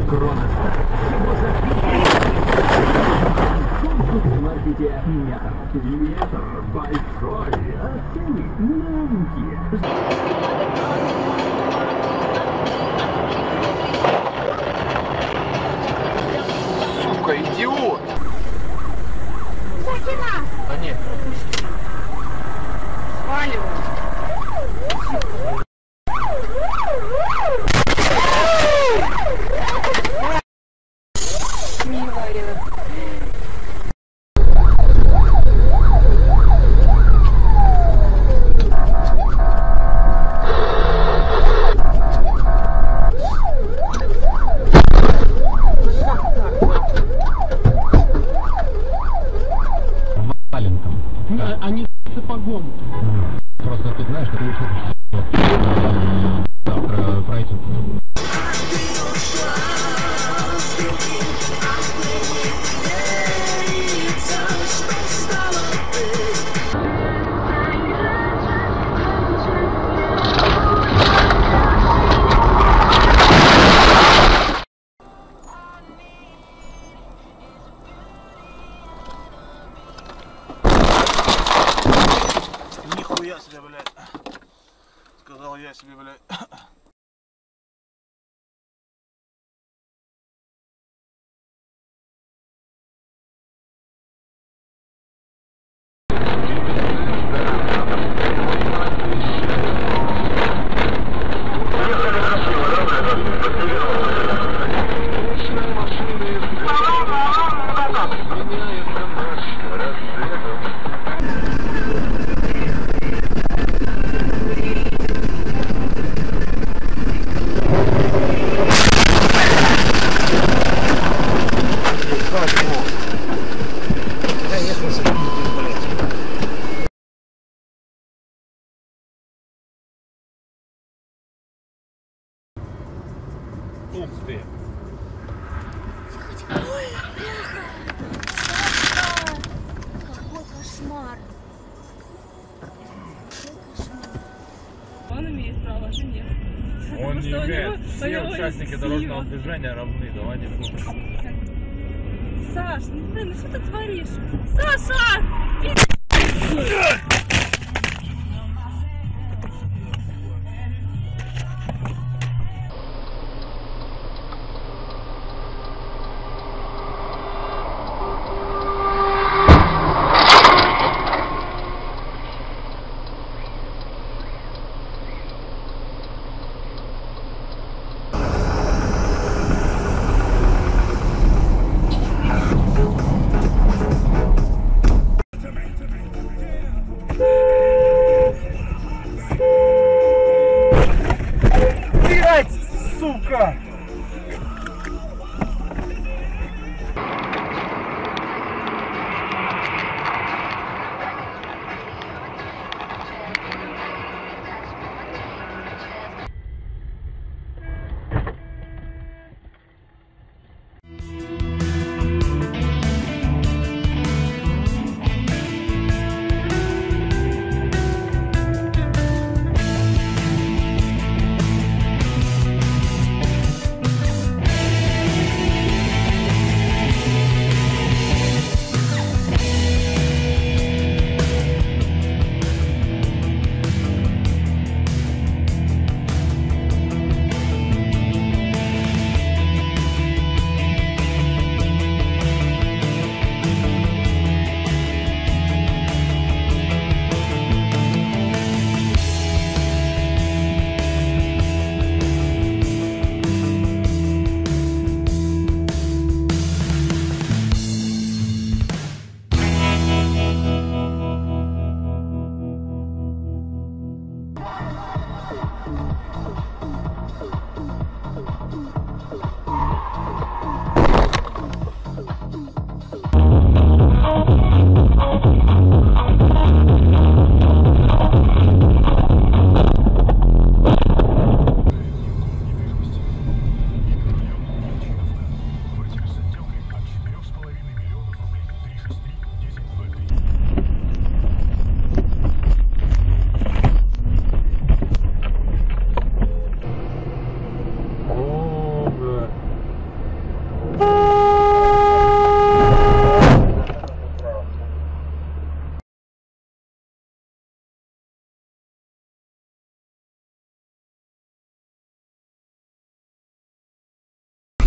Кроношта. Его записывают. Конкурс в маркете метр. Метр большой, а цены маленькие. Сука, идиот! Закина! Да нет. Сваливай. Милая. Они сапогом. Просто тут, знаешь, ты лучше завтра пройти. Нихуя себе, блядь. Сказал я себе, блядь. Ух ты! Ой, бляха! Сашка! Какой кошмар! Он имеет право, а ты нет. Он не имеет. Все него участники есть дорожного сила. движения равны. Давай не будем. Саш, ну блин, ну что ты творишь? Саша! Блять, сука!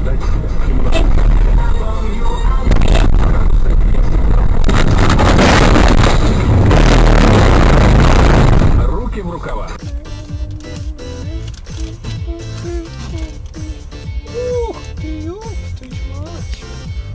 ждать темноты. Руки в рукава. Ух ты, мать.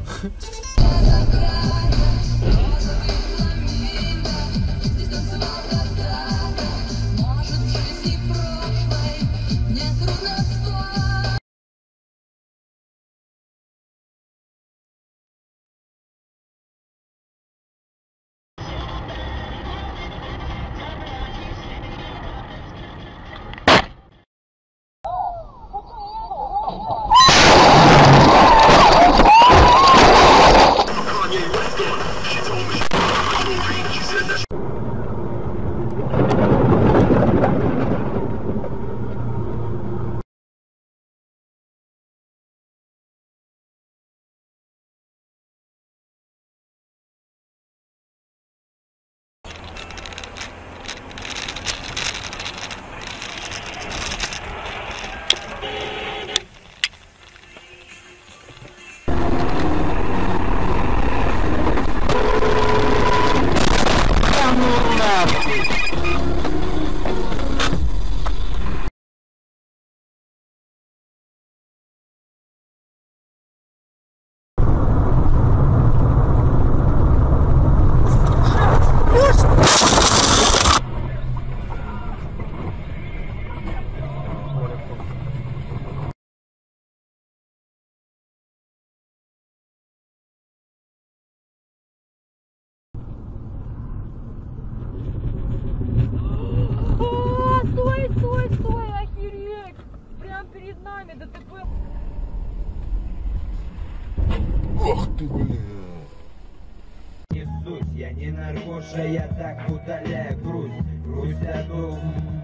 Стой, стой, стой, охереть! Прям перед нами ДТП. Ох ты, блин. Несусь, я не наркоша, я так удаляю грусть. Грусть одну.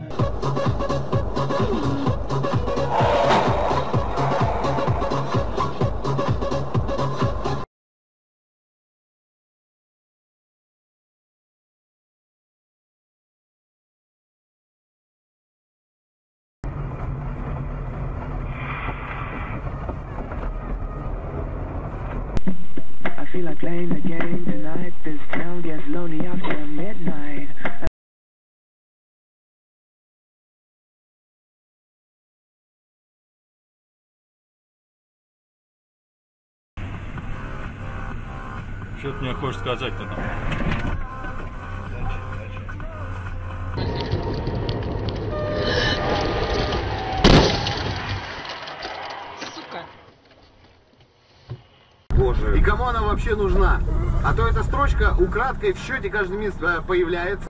I feel like playing the game tonight. This town gets lonely after midnight. Что ты мне хочешь сказать-то там? Сука. Боже, и кому она вообще нужна? А то эта строчка украдкой в счете каждый месяц появляется.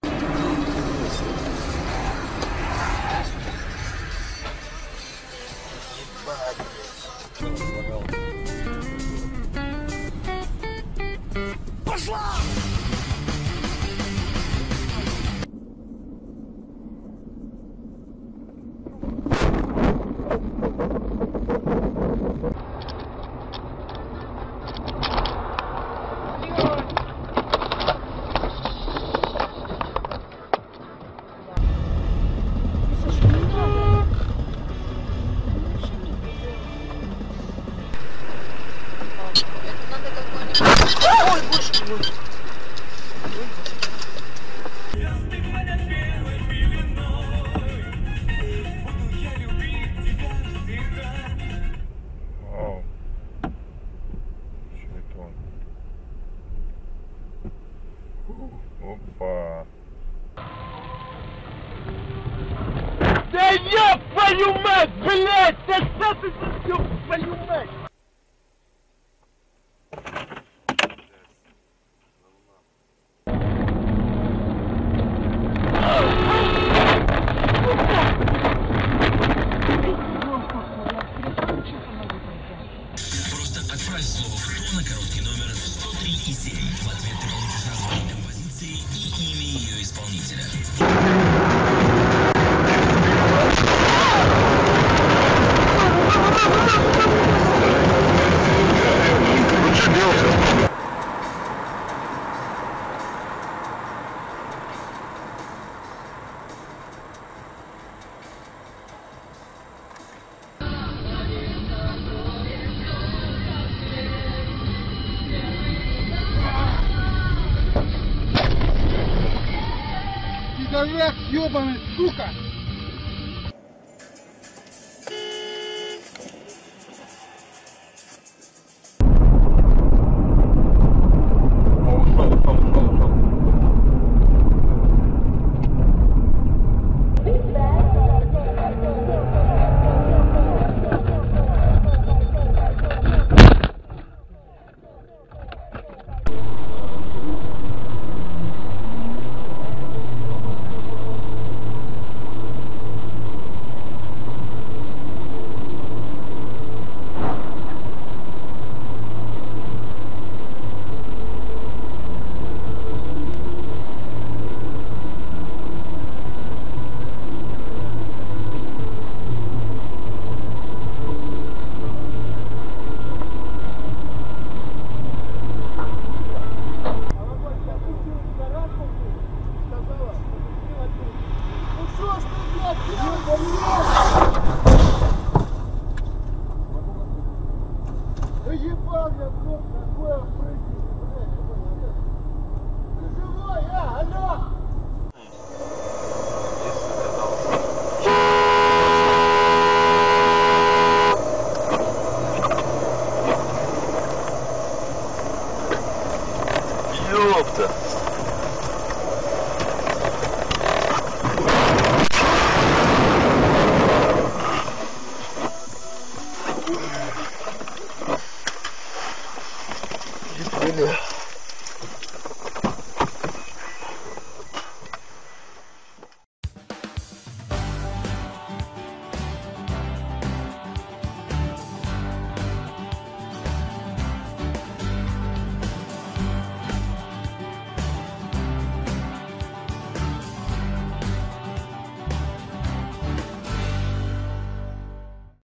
Вау. Что это он? Опа. Да ёб твою мать, блядь! Да что ты за ёб твою мать? Просто отправь слово «кто» на короткий номер 103 и 7. В ответ ты получишь название композиции и имя ее исполнителя. горах, ёбаный, сука! Ебал я, блядь, такое прыгаю, блядь. Ты живой, алло! Ёпта! Бля.